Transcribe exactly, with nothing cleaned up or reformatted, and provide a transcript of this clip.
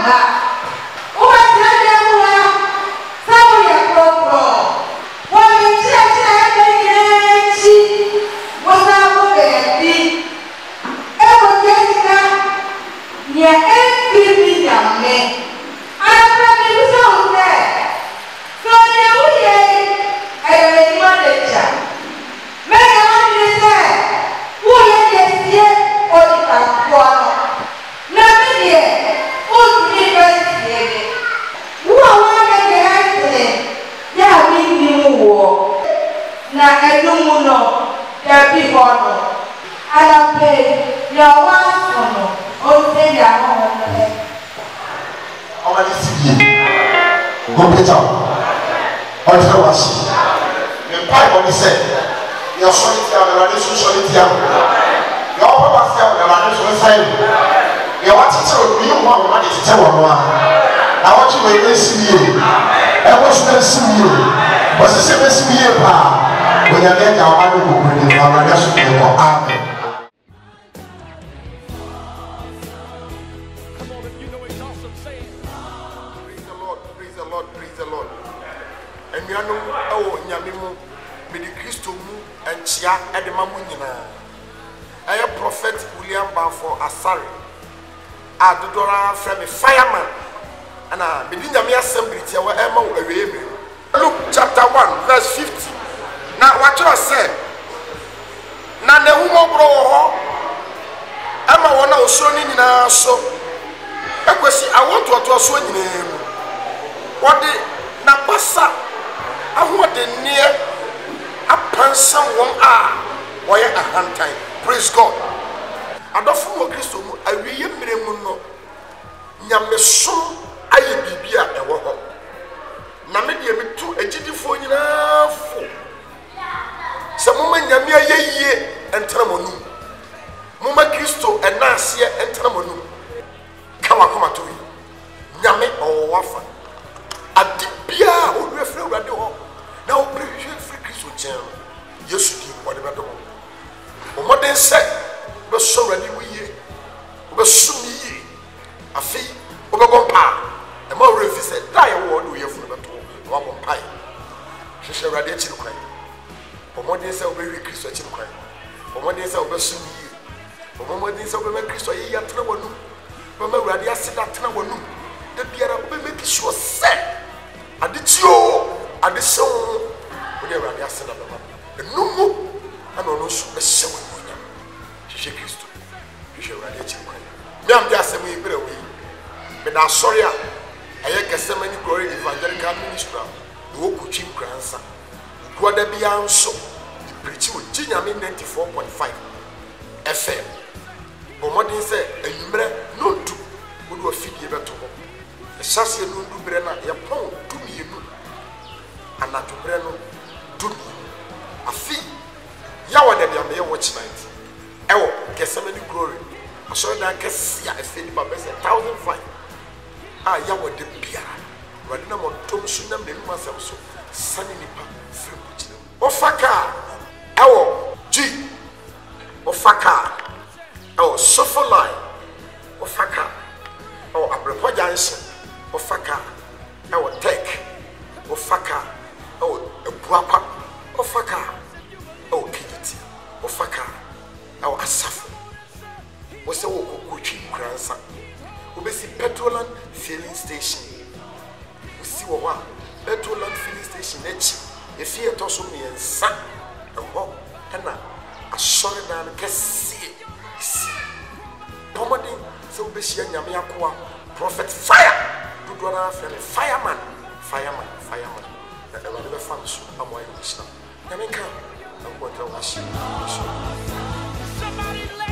Fireman, and I begin the assembly. Luke chapter one, verse fifty. Now, what you say? Now, the woman bro, I'm a one of showing in our so. I want to to show in him. What the Napasa? I want the near a person one hour. Why a hand time? Praise God. I don't follow Christ. I really Nyamesum aye bibia ewo ho na me de me tu agidifo nyina fo se moma nyame ayeye entena monum moma Kristo enase entena monum kawa koma to yi nyame owafa adibia odwe fre urade ho na obrehwe fre Kristo chen Yesu di wode bedo mo moden se be so rade wiye be sum yi afi obegompa e ma refi se dai wo do ye funu beto wa bompa hwehwe rade akiri kwan omodin se obewi Kristo akiri kwan omodin se obesu yi omodin se obema Kristo ye yatra wonu mama rade aseda tena wonu da biara obema Kristo se adetio adeso ode rade aseda baba enumu ana ono so be se wonu nya hwehwe Kristo hwehwe rade akiri kwan me am de asem yi bere wi me da sorry a aye Gethsemane Evangelical Ministries no kuchi kransa kwada bia nso di preach wo ginyame ninety-four point five F M bomodin se anwumre no du wo do afidie beto ho esase no ndu bre na ye pon du mienu anato bre no du afi ya wada bia me ye watch night ewo Gethsemane glory aso da kesi a efeni ba be one thousand five ah ya wada bia wada na mo tom su na me ma sam so sani nipa free buchire ofaka ewo g ofaka ewo sofoli ofaka ewo abrepo jansen ofaka ewo tech ofaka ewo ebuapa ofaka ewo kiditi ofaka ewo asafo wose wo kokotwi kransa obesi petrolan filling station si wo wa petrolan filling station echi efi eto so me nsa eho na asore dan kesi si pomodin so obesi anyame akoa prophet fire do na afre fireman fireman fireman na e wale be fan so amoy ni sha nyame kan na ko tra wa shi somebody